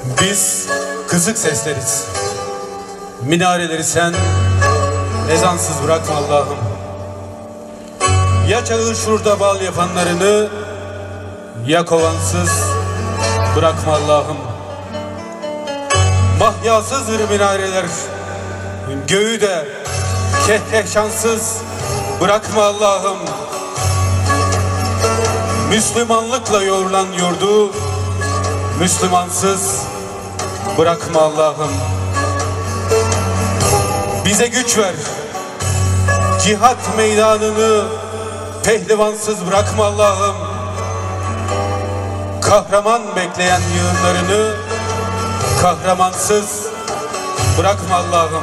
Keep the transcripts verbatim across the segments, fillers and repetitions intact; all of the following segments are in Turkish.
Biz kısık sesleriz. Minareleri sen ezansız bırakma Allah'ım. Ya çağır şurada bal yapanlarını, ya kovansız bırakma Allah'ım. Mahyasızdır minareler, göğü de kehkehşansız bırakma Allah'ım. Müslümanlıkla yoğrulan yurdu Müslümansız bırakma Allah'ım. Bize güç ver, cihat meydanını pehlivansız bırakma Allah'ım. Kahraman bekleyen yığınlarını kahramansız bırakma Allah'ım.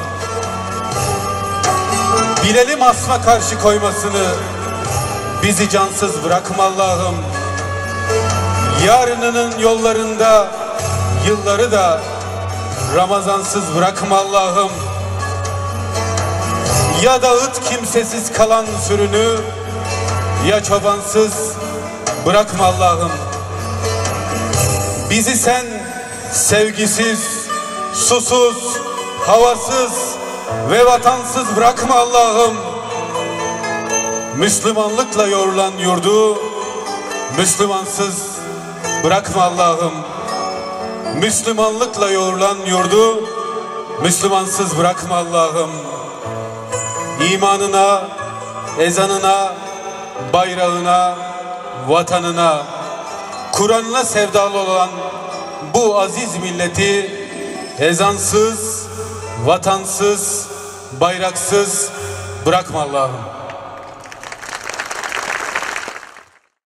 Bilelim asma karşı koymasını, bizi cansız bırakma Allah'ım. Yarınının yollarında yılları da Ramazansız bırakma Allah'ım. Ya dağıt kimsesiz kalan sürünü, ya çobansız bırakma Allah'ım. Bizi sen sevgisiz, susuz, havasız ve vatansız bırakma Allah'ım. Müslümanlıkla yoğrulan yurdu Müslümansız bırakma Allah'ım. Müslümanlıkla yoğrulan yurdu Müslümansız bırakma Allah'ım. İmanına, ezanına, bayrağına, vatanına, Kur'an'ına sevdalı olan bu aziz milleti ezansız, vatansız, bayraksız bırakma Allah'ım.